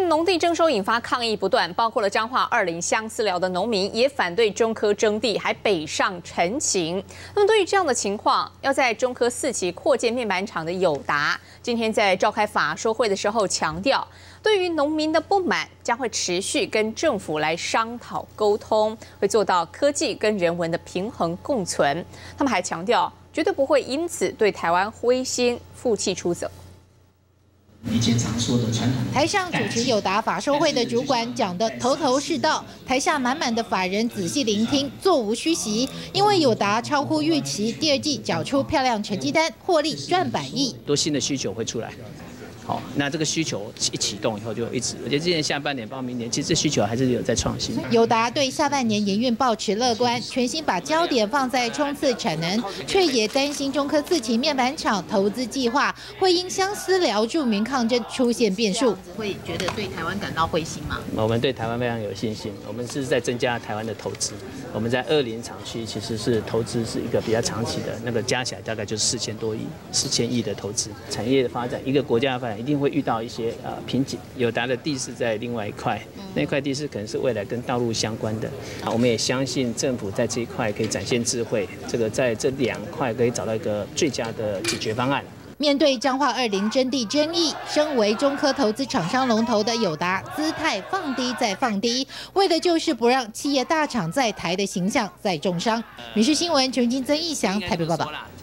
农地征收引发抗议不断，包括了彰化20相思寮的农民也反对中科征地，还北上陈情。那么对于这样的情况，要在中科4期扩建面板厂的友达，今天在召开法说会的时候强调，对于农民的不满，将会持续跟政府来商讨沟通，会做到科技跟人文的平衡共存。他们还强调，绝对不会因此对台湾灰心负气出走。 以前常说的传统。 台上主持友达法说会的主管讲得头头是道，台下满满的法人仔细聆听，座无虚席。因为友达超乎预期，第2季缴出漂亮成绩单，获利赚100亿。 多新的需求会出来。 好，那这个需求一启动以后就一直，而且今年下半年包明年，其实这需求还是有在创新。 友达对下半年营运抱持乐观，全心把焦点放在冲刺产能，却也担心中科4期面板厂投资计划会因相思寮住民抗争出现变数。会觉得对台湾感到灰心吗？ 我们对台湾非常有信心，我们是在增加台湾的投资。我们在20厂区其实是投资是一个比较长期的，那个加起来大概就是4000多亿、4000亿的投资。产业的发展，一个国家的发展。 一定会遇到一些瓶颈。友达的地势在另外一块，那块地势可能是未来跟道路相关的。我们也相信政府在这一块可以展现智慧，这个在这2块可以找到一个最佳的解决方案。 面对彰化20征地争议，身为中科投资厂商龙头的友达，姿态放低再放低，为的就是不让企业大厂在台的形象再重伤。民视新闻陈金曾义祥台北报道。